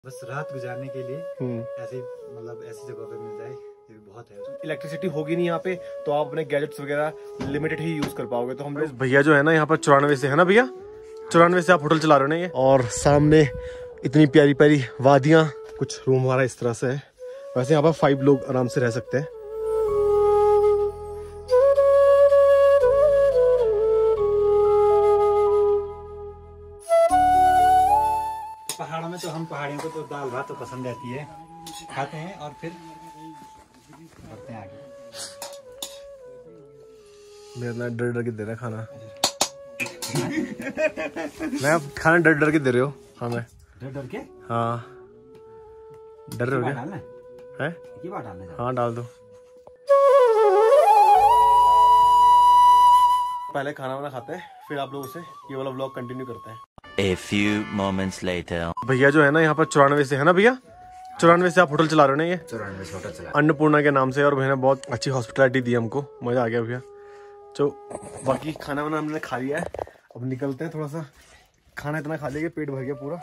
बस रात गुजारने के लिए ऐसी मतलब ऐसी जगह पे मिल जाए ये भी बहुत है। इलेक्ट्रिसिटी होगी नहीं यहाँ पे तो आप अपने गैजेट्स वगैरह लिमिटेड ही यूज कर पाओगे। तो हम लोग भैया जो है ना यहाँ पर 94 से है ना भैया, 94 से आप होटल चला रहे हो ना ये। और सामने इतनी प्यारी प्यारी वादियाँ, कुछ रूम हमारा इस तरह से है। वैसे यहाँ पर 5 लोग आराम से रह सकते हैं। पहाड़ों में तो हम पहाड़ियों को तो दाल भात तो पसंद आती है, खाते हैं और फिर बढ़ते हैं आगे। मेरा ना डर डर के दे रहा है खाना। मैं अब खाना डर डर के दे रहे हो हमें? डर डर के? हाँ डर रहे हो क्या? डालना है? ये बात डालना है। हाँ डाल दो। पहले खाना वाना खाते हैं फिर आप लोगों से ये वाला व्लॉग कंटिन्यू करते हैं। A few moments later. भैया जो है ना यहाँ पर 94 से है ना भैया, 94 से आप होटल चला रहे हो ना ये? 94 से होटल चला, अन्नपूर्णा के नाम से। और भैया ने बहुत अच्छी हॉस्पिटैलिटी दी हमको, मजा आ गया भैया। तो बाकी खाना वाना हमने खा लिया है, अब निकलते हैं। थोड़ा सा खाना इतना खा लिया कि पेट भर गया पूरा।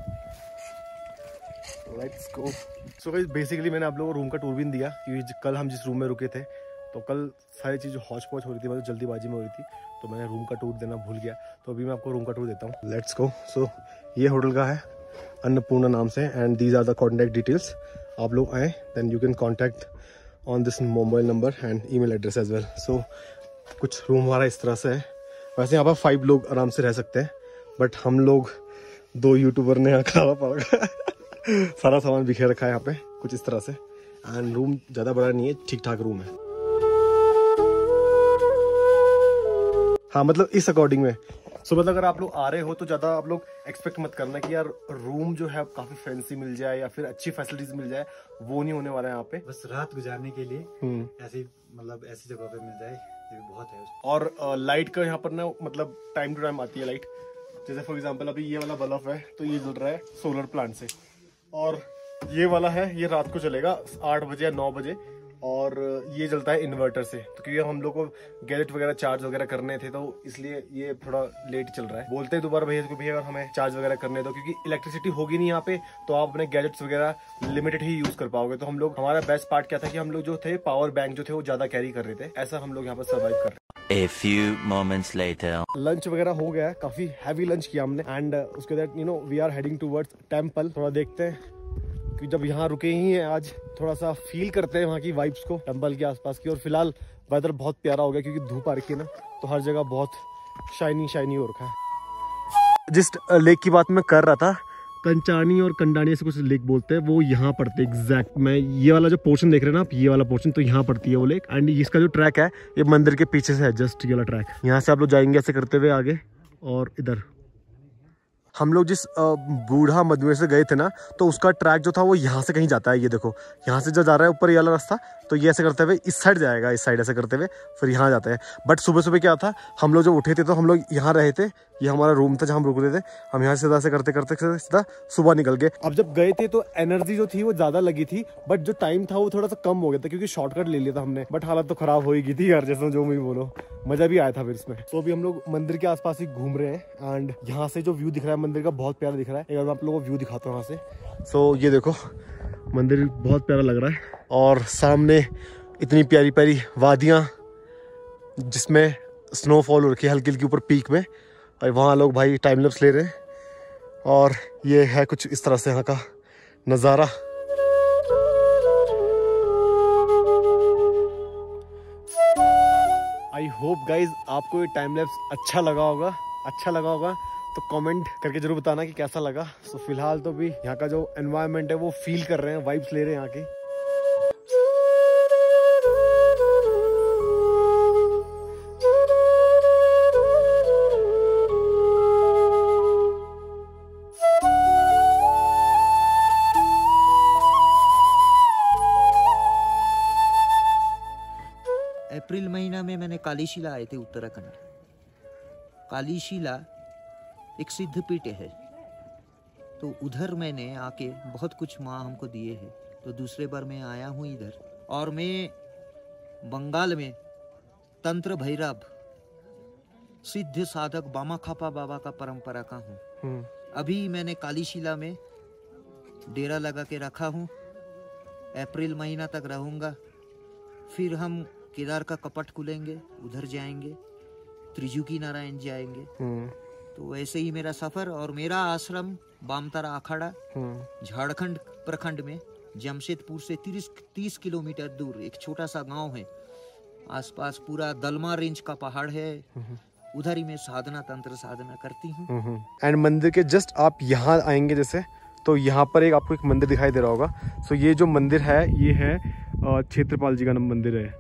Let's go. So guys basically मैंने आप लोगों को रूम का टूर भी नहीं दिया क्योंकि कल हम जिस रूम में रुके थे तो कल सारी चीज़ हौच पौच हो रही थी, मतलब जल्दीबाजी में हो रही थी, तो मैंने रूम का टूर देना भूल गया। तो अभी मैं आपको रूम का टूर देता हूँ। Let's go. सो ये होटल का है, अन्नपूर्णा नाम से, and these are the contact details. आप लोग आए then you can contact on this mobile number and email address as well. So कुछ रूम हमारा इस तरह से है। वैसे यहाँ पर 5 लोग आराम से रह सकते हैं, बट हम लोग 2 यूट्यूबर ने यहाँ खाना पड़ा सारा सामान बिखेर रखा है यहाँ पे कुछ इस तरह से। एंड रूम ज़्यादा बड़ा नहीं है, ठीक ठाक रूम है। हाँ मतलब इस अकॉर्डिंग में। सो मतलब अगर आप लोग आ रहे हो तो ज़्यादा आप लोग एक्सपेक्ट मत करना कि यार रूम जो है काफ़ी फैंसी मिल जाए या फिर अच्छी फैसिलिटीज मिल जाए, वो नहीं होने वाला है यहाँ पे। बस रात गुजारने के लिए ऐसी मतलब ऐसी जगह पे मिल जाए ये भी बहुत है। और लाइट का यहाँ पर ना मतलब टाइम टू टाइम आती है लाइट। जैसे फॉर एग्जांपल अभी ये वाला बल्ब है तो ये जल रहा है सोलर प्लांट से, और ये वाला है ये रात को चलेगा 8 बजे या 9 बजे, और ये जलता है इन्वर्टर से। तो क्योंकि हम लोग को गैजेट वगैरह चार्ज वगैरह करने थे तो इसलिए ये थोड़ा लेट चल रहा है। बोलते हैं दोबारा भैया को भैया अगर हमें चार्ज वगैरह करने दो, क्योंकि इलेक्ट्रिसिटी होगी नहीं यहाँ पे तो आप अपने गैजेट्स वगैरह लिमिटेड ही यूज कर पाओगे। तो हम लोग, हमारा बेस्ट पार्ट क्या था कि हम लोग जो थे पावर बैंक जो थे वो ज्यादा कैरी कर रहे थे, ऐसा हम लोग यहाँ पर सर्वाइव कर रहे हैं। A few moments later. Lunch वगैरह हो गया है, काफी हैवी लंच किया हमने, एंड उसके बाद we are heading towards temple. थोड़ा देखते हैं कि जब यहाँ रुके ही हैं आज, थोड़ा सा फील करते हैं वहाँ की वाइब्स को टेम्पल के आसपास की। और फिलहाल वेदर बहुत प्यारा हो गया क्योंकि धूप आ रखी है ना, तो हर जगह बहुत शाइनी हो रखा है। जिस लेक की बात मैं कर रहा था, कंचानी और कंडानी से कुछ लेक बोलते हैं, वो यहाँ पड़ते हैं एग्जैक्ट। मैं ये वाला जो पोर्शन देख रहे हैं ना आप, ये वाला पोर्शन तो यहाँ पड़ती है वो लेक। एंड इसका जो ट्रैक है ये मंदिर के पीछे से है, जस्ट ये वाला ट्रैक। यहाँ से आप लोग जाएंगे ऐसे करते हुए आगे, और इधर हम लोग जिस बूढ़ा मधुए से गए थे ना तो उसका ट्रैक जो था वो यहाँ से कहीं जाता है। ये देखो यहाँ से जो जा रहा है ऊपर ये वाला रास्ता, तो ये ऐसे करते हुए इस साइड जाएगा, इस साइड ऐसे करते हुए फिर यहाँ जाते हैं। बट सुबह सुबह क्या था, हम लोग जब उठे थे तो हम लोग यहाँ रहे थे, ये हमारा रूम था जहाँ हम रुक रहे थे। हम यहाँ से सीधा से करते करते सीधा सुबह निकल गए। अब जब गए थे तो एनर्जी जो थी वो ज्यादा लगी थी, बट जो टाइम था वो थोड़ा सा कम हो गया था क्योंकि शॉर्टकट ले लिया था हमने। बट हालत तो खराब हो ही गई थी यार, जैसे जो मैं बोलो, मजा भी आया था फिर इसमें। तो अभी हम लोग मंदिर के आसपास ही घूम रहे हैं, एंड यहाँ से जो व्यू दिख रहा है मंदिर का बहुत प्यारा दिख रहा है। एक बार मैं आप लोगों को व्यू दिखाता हूँ यहाँ से। सो ये देखो मंदिर बहुत प्यारा लग रहा है, और सामने इतनी प्यारी प्यारी वादियाँ जिसमें स्नोफॉल हो रखी है हल्की हल्की ऊपर पीक में, और वहाँ लोग भाई टाइम लैप्स ले रहे हैं। और ये है कुछ इस तरह से यहाँ का नज़ारा। आई होप गाइज आपको ये टाइम लैप्स अच्छा लगा होगा तो कमेंट करके जरूर बताना कि कैसा लगा। सो फिलहाल तो भी यहाँ का जो एनवायरनमेंट है वो फील कर रहे हैं, वाइब्स ले रहे हैं यहाँ की। अप्रैल महीना में मैंने कालीशिला आए थे उत्तराखंड। कालीशिला एक सिद्ध पीठ है, तो उधर मैंने आके बहुत कुछ माँ हमको दिए हैं। तो दूसरे बार मैं आया हूँ इधर, और मैं बंगाल में तंत्र भैरव सिद्ध साधक बामाखापा बाबा का परंपरा का हूँ। अभी मैंने कालीशिला में डेरा लगा के रखा हूँ। अप्रैल महीना तक रहूँगा, फिर हम केदार का कपट खुलेंगे, उधर जाएंगे, त्रिजुकी नारायण जाएंगे। तो ऐसे ही मेरा सफर। और मेरा आश्रम बामतारा अखाड़ा झारखंड प्रखंड में जमशेदपुर से 30 किलोमीटर दूर एक छोटा सा गांव है। आसपास पूरा दलमा रेंज का पहाड़ है, उधर ही मैं साधना तंत्र साधना करती हूँ। एंड मंदिर के जस्ट आप यहाँ आएंगे जैसे, तो यहाँ पर एक आपको एक मंदिर दिखाई दे रहा होगा। सो ये जो मंदिर है ये है क्षेत्रपाल जी का मंदिर है।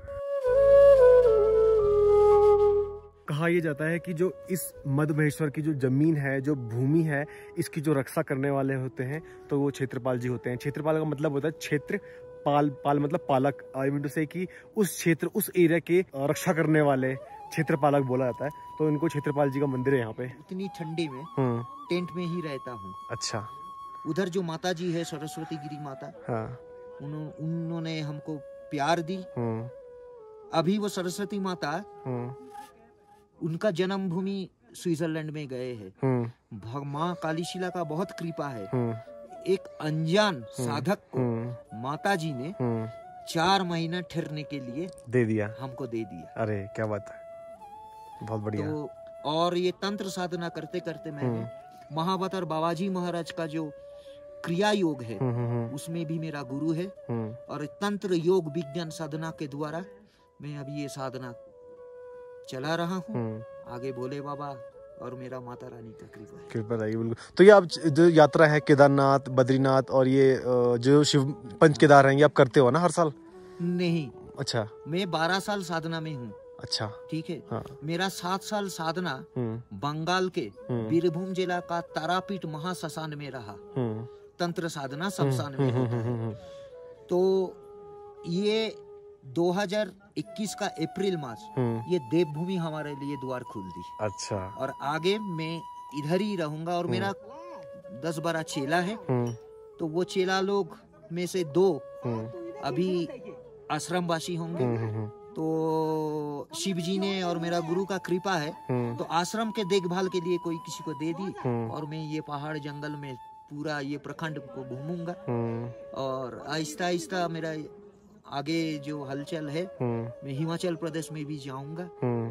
कहा यह जाता है कि जो इस मध्य महेश्वर की जो जमीन है, जो भूमि है, इसकी जो रक्षा करने वाले होते हैं तो वो क्षेत्रपाल जी होते हैं। क्षेत्रपाल का मतलब होता है क्षेत्र, पाल मतलब पालक। आई मीन टू से कि उस क्षेत्र, उस एरिया के रक्षा करने वाले क्षेत्रपालक बोला जाता है। तो इनको क्षेत्रपाल जी का मंदिर है यहाँ पे। इतनी ठंडी में टेंट में ही रहता हूँ। अच्छा। उधर जो माता जी है सरस्वती गिरी माता, हाँ। उन्होंने हमको प्यार दी। अभी वो सरस्वती माता उनका जन्मभूमि स्विट्जरलैंड में गए हैं। माँ कालीशिला का बहुत कृपा है। एक अनजान साधक को माता जी ने 4 महीना ठहरने के लिए दे दिया, हमको दे दिया। अरे क्या बात है, बहुत बढ़िया। तो और ये तंत्र साधना करते करते मैंने महावतार बाबाजी महाराज का जो क्रिया योग है उसमें भी मेरा गुरु है। और तंत्र योग विज्ञान साधना के द्वारा मैं अभी ये साधना चला रहा हूँ। आगे भोले बाबा और मेरा माता रानी का कृपा रहेगी। बिल्कुल। तो ये आप जो यात्रा है केदारनाथ, बद्रीनाथ और ये जो शिव पंच केदार हैं, ये आप करते हो ना हर साल? नहीं। अच्छा। मैं 12 साल साधना में हूँ। अच्छा, ठीक है। हाँ। मेरा 7 साल साधना बंगाल के बीरभूम जिला का तारापीठ महाश्मशान में रहा। तंत्र साधना शमशान में होता है। तो ये 2021 का अप्रैल मास ये देवभूमि हमारे लिए द्वार खोल दी। अच्छा। और आगे मैं इधर ही रहूंगा। और मेरा 10-12 चेला है। तो वो चेला लोग में से 2 अभी आश्रमवासी होंगे। तो शिव जी ने और मेरा गुरु का कृपा है तो आश्रम के देखभाल के लिए कोई किसी को दे दी। और मैं ये पहाड़ जंगल में पूरा ये प्रखंड को घूमूंगा। और आहिस्ता आहिस्ता मेरा आगे जो हलचल है मैं हिमाचल प्रदेश में भी जाऊंगा।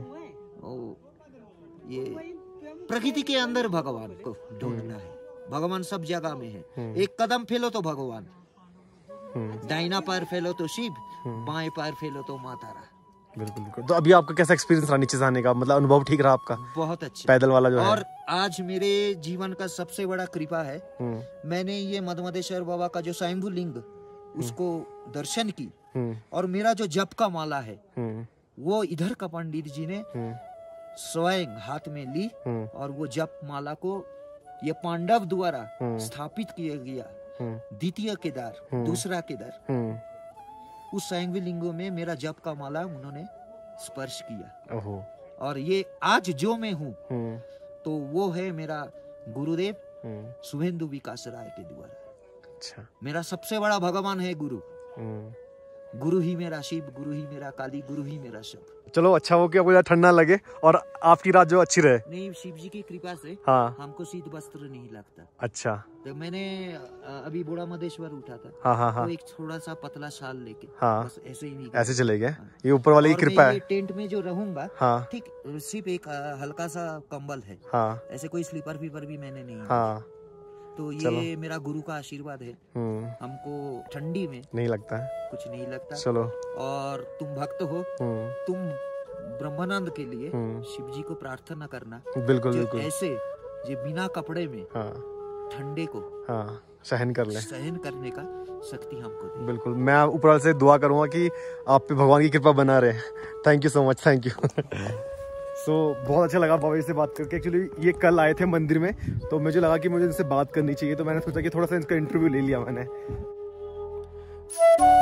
और ये प्रकृति के अंदर भगवान को ढूंढना है। भगवान सब जगह में है। एक कदम फैलो तो भगवान, दाहिना पैर फैलो तो शिव, बाएं पैर फैलो तो माता रा। बिल्कुल बिल्कुल। तो अभी आपका कैसा एक्सपीरियंस रहा नीचे से आने का? मतलब अनुभव ठीक रहा आपका? बहुत अच्छा, पैदल वाला जो है। और आज मेरे जीवन का सबसे बड़ा कृपा है, मैंने ये मधुमदेश्वर बाबा का जो स्वयंभू लिंग उसको दर्शन की। और मेरा जो जप का माला है वो इधर का पंडित जी ने स्वयं हाथ में ली। और वो जप माला को ये पांडव द्वारा स्थापित किया गया द्वितीय केदार, दूसरा केदार, उस स्वयंभू लिंगों में मेरा जप का माला उन्होंने स्पर्श किया। और ये आज जो मैं हूँ तो वो है मेरा गुरुदेव शुभेंदु विकास राय के द्वारा। अच्छा। मेरा सबसे बड़ा भगवान है गुरु। गुरु ही मेरा शिव, गुरु ही मेरा काली, गुरु ही मेरा सब। चलो अच्छा हो कि आपको ज्यादा ठंड ना लगे और आपकी रात जो अच्छी रहे। नहीं, शिव जी की कृपा से हाँ। हमको शीत वस्त्र नहीं लगता। अच्छा। तो मैंने अभी बूढ़ा मधेश्वर उठा था। हाँ। तो एक थोड़ा सा पतला शाल लेके बस ऐसे ही नहीं, ऐसे चले गए। ये ऊपर वाले की कृपा है। टेंट में जो रहूंगा, हाँ। ठीक, सिर्फ एक हल्का सा कंबल है। हाँ। ऐसे कोई स्लीपर वीपर भी मैंने नहीं। हाँ। तो ये मेरा गुरु का आशीर्वाद है। हमको ठंडी में नहीं लगता है, कुछ नहीं लगता। चलो। और तुम भक्त हो, तुम ब्रह्मानंद के लिए शिव जी को प्रार्थना करना। बिल्कुल जो बिल्कुल। ऐसे जो बिना कपड़े में ठंडे को सहन कर ले, सहन करने का शक्ति हमको दे। बिल्कुल। मैं ऊपर वाले से दुआ करूंगा कि आप पे भगवान की कृपा बना रहे। Thank you so much, thank you. बहुत अच्छा लगा बाबा जी से बात करके। एक्चुअली ये कल आए थे मंदिर में, तो मुझे लगा कि मुझे इनसे बात करनी चाहिए, तो मैंने सोचा कि थोड़ा सा इसका इंटरव्यू ले लिया मैंने।